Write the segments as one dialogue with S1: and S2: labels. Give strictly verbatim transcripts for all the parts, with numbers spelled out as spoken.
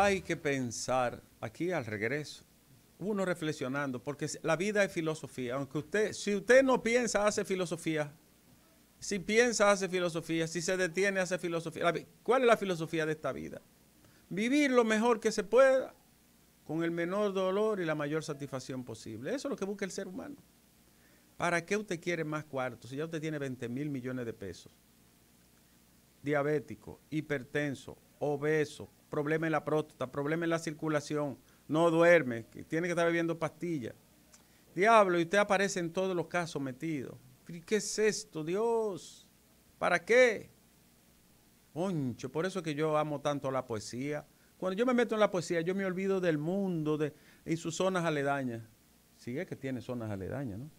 S1: hay que pensar, aquí al regreso, uno reflexionando, porque la vida es filosofía. Aunque usted, si usted no piensa, hace filosofía. Si piensa, hace filosofía. Si se detiene, hace filosofía. ¿Cuál es la filosofía de esta vida? Vivir lo mejor que se pueda, con el menor dolor y la mayor satisfacción posible. Eso es lo que busca el ser humano. ¿Para qué usted quiere más cuartos? Si ya usted tiene veinte mil millones de pesos. Diabético, hipertenso, obeso, problema en la próstata, problema en la circulación, no duerme, que tiene que estar bebiendo pastillas. Diablo, y usted aparece en todos los casos metido. ¿Qué es esto, Dios? ¿Para qué? Concho, por eso es que yo amo tanto la poesía. Cuando yo me meto en la poesía, yo me olvido del mundo de, y sus zonas aledañas. Sigue que tiene zonas aledañas, ¿no?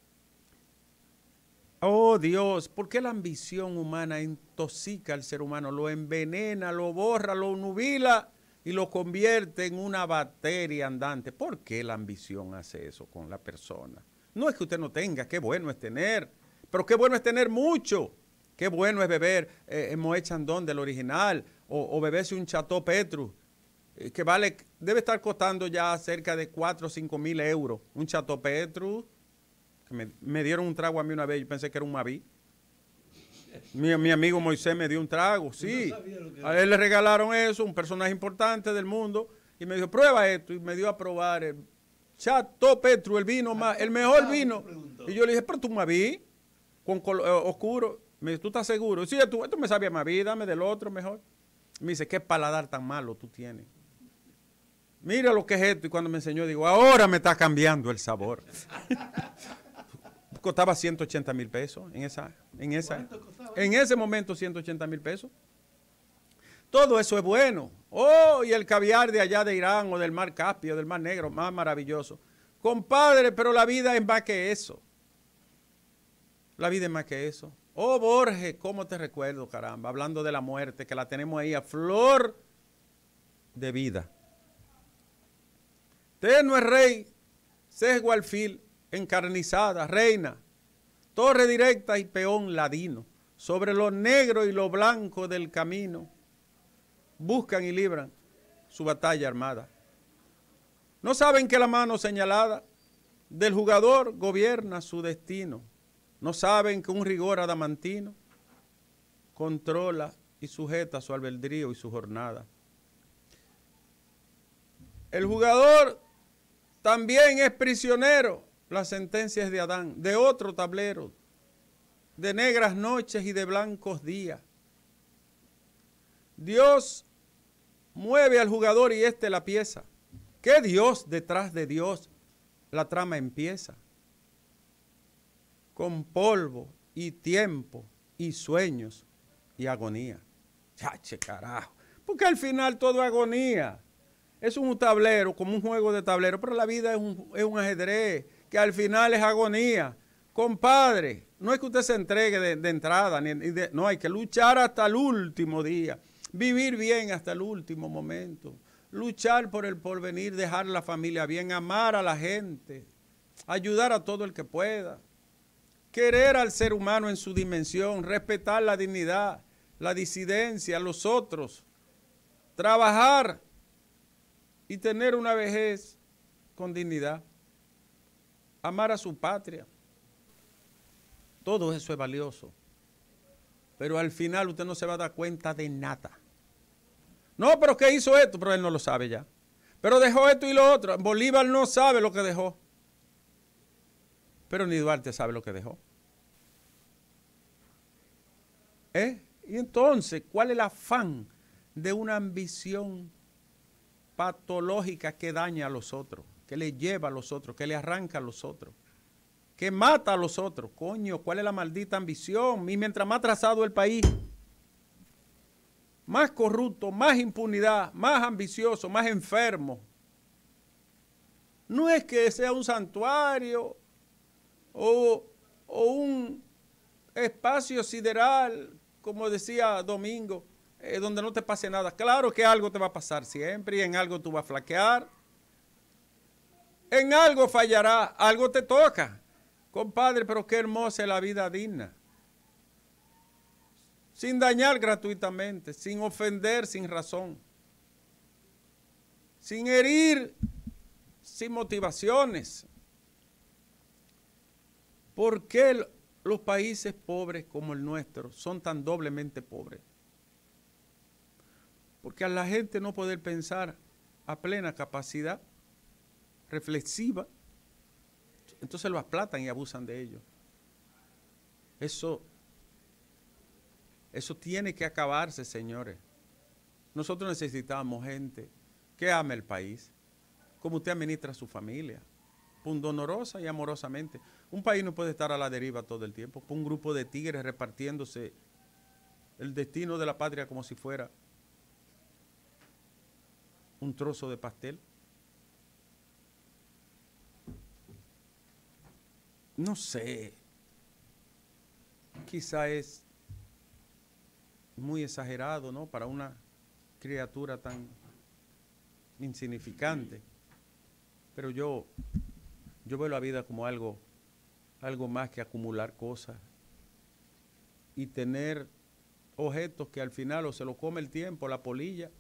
S1: Oh Dios, ¿por qué la ambición humana intoxica al ser humano? Lo envenena, lo borra, lo nubila y lo convierte en una bacteria andante. ¿Por qué la ambición hace eso con la persona? No es que usted no tenga, qué bueno es tener, pero qué bueno es tener mucho. Qué bueno es beber eh, Moët Chandon del original o, o beberse un Chateau Petrus, eh, que vale, debe estar costando ya cerca de cuatro o cinco mil euros. Un Chateau Petrus. Me, me dieron un trago a mí una vez, yo pensé que era un Maví. Mi, mi amigo Moisés me dio un trago, sí. No a él le regalaron eso, un personaje importante del mundo, y me dijo, prueba esto, y me dio a probar el Chateau Petrus, el vino más, el mejor vino. Y yo le dije, pero tú Maví, con color, eh, oscuro. Me dice, ¿tú estás seguro? Sí, esto, esto me sabe a Maví, dame del otro mejor. Me dice, ¿qué paladar tan malo tú tienes? Mira lo que es esto, y cuando me enseñó, digo, ahora me está cambiando el sabor. Costaba ciento ochenta mil pesos en esa, en esa, en ese momento ciento ochenta mil pesos. Todo eso es bueno. Oh, y el caviar de allá de Irán o del mar Caspio, del mar Negro, más maravilloso. Compadre, pero la vida es más que eso. La vida es más que eso. Oh, Borges, ¿cómo te recuerdo, caramba? Hablando de la muerte, que la tenemos ahí a flor de vida. Tenue rey, sesgo alfil, encarnizada, reina, torre directa y peón ladino, sobre lo negro y lo blanco del camino, buscan y libran su batalla armada. No saben que la mano señalada del jugador gobierna su destino. No saben que un rigor adamantino controla y sujeta su albedrío y su jornada. El jugador también es prisionero. Las sentencias de Adán, de otro tablero, de negras noches y de blancos días. Dios mueve al jugador y éste la pieza. ¿Qué Dios detrás de Dios? La trama empieza. Con polvo y tiempo y sueños y agonía. Chache, carajo. Porque al final todo es agonía. Es un tablero, como un juego de tablero, pero la vida es un, es un ajedrez, que al final es agonía. Compadre, no es que usted se entregue de, de entrada, ni de, no, hay que luchar hasta el último día, vivir bien hasta el último momento, luchar por el porvenir, dejar la familia bien, amar a la gente, ayudar a todo el que pueda, querer al ser humano en su dimensión, respetar la dignidad, la disidencia, los otros, trabajar y tener una vejez con dignidad. Amar a su patria. Todo eso es valioso. Pero al final usted no se va a dar cuenta de nada. No, pero ¿qué hizo esto? Pero él no lo sabe ya. Pero dejó esto y lo otro. Bolívar no sabe lo que dejó. Pero ni Duarte sabe lo que dejó. ¿Eh? Y entonces, ¿cuál es el afán de una ambición patológica que daña a los otros? Que le lleva a los otros, que le arranca a los otros, que mata a los otros. Coño, ¿cuál es la maldita ambición? Y mientras más atrasado el país, más corrupto, más impunidad, más ambicioso, más enfermo. No es que sea un santuario o, o un espacio sideral, como decía Domingo, eh, donde no te pase nada. Claro que algo te va a pasar siempre y en algo tú vas a flaquear. En algo fallará, algo te toca. Compadre, pero qué hermosa es la vida digna. Sin dañar gratuitamente, sin ofender sin razón. sin herir, sin motivaciones. ¿Por qué los países pobres como el nuestro son tan doblemente pobres? Porque a la gente no poder pensar a plena capacidad reflexiva, entonces lo aplatan y abusan de ellos. Eso, eso tiene que acabarse, señores. Nosotros necesitamos gente que ame el país, como usted administra a su familia, pundonorosa y amorosamente. Un país no puede estar a la deriva todo el tiempo, un grupo de tigres repartiéndose el destino de la patria como si fuera un trozo de pastel. No sé, quizá es muy exagerado, ¿no? Para una criatura tan insignificante, pero yo, yo veo la vida como algo, algo más que acumular cosas y tener objetos que al final o se lo come el tiempo, la polilla,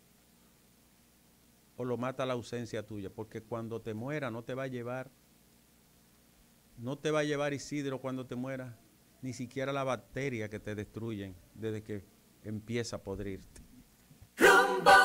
S1: o lo mata la ausencia tuya, porque cuando te muera no te va a llevar, no te va a llevar Isidro cuando te muera, ni siquiera la bacteria que te destruyen desde que empieza a podrirte.